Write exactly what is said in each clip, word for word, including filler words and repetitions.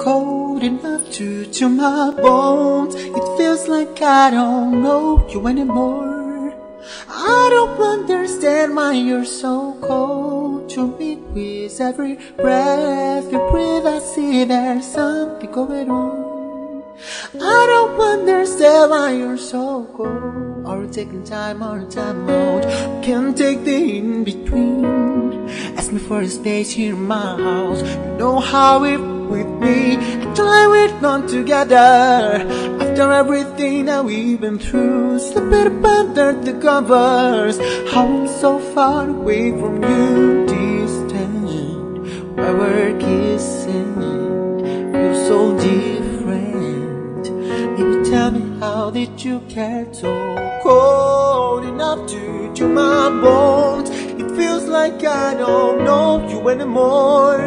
cold enough to chill my bones. It feels like I don't know you anymore. I don't understand why you're so cold to me. With every breath you breathe, I see there's something going on. I don't understand why you're so cold. Are you taking time or time out? Can't take the in-between. Ask me for a space here in my house. You know how it with me, actually we're not together. After everything that we've been through, slipping up under the covers. How I'm so far away from you, distant, where we're kissing, feel so different. Baby, tell me, how did you get so cold enough to chill my bones? It feels like I don't know you anymore.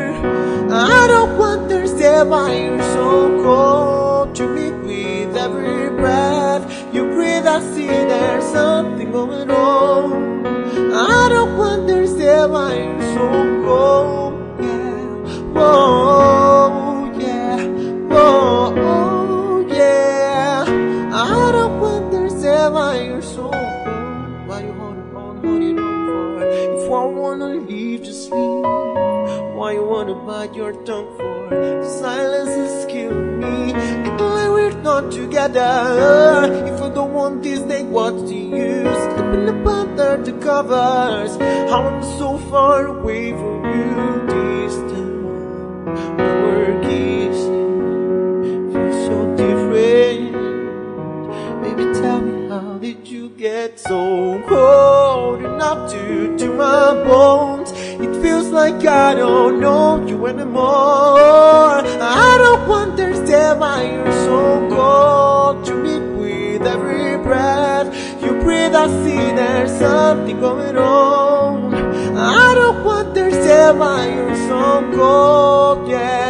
I don't understand why you're so cold to me. With every breath you breathe, I see there's something going on. I don't understand why you're so cold, yeah. Whoa, yeah, whoa, oh, yeah. I don't understand why you're so cold. Why you holding on, holding on for? If I wanna leave, just leave. Why you wanna bite your tongue for? Silence is killing me. It's like we're not together. If I don't want this, then what's the use? Slipping up under the covers. How I'm so far away from you, distant, where we're kissing, feel so different. Baby, tell me, how did you get so cold enough to chill my bones? It feels like I don't know you anymore. I don't understand why you're so cold to me. With every breath you breathe, I see there's something going on. I don't understand why you're so cold, yeah.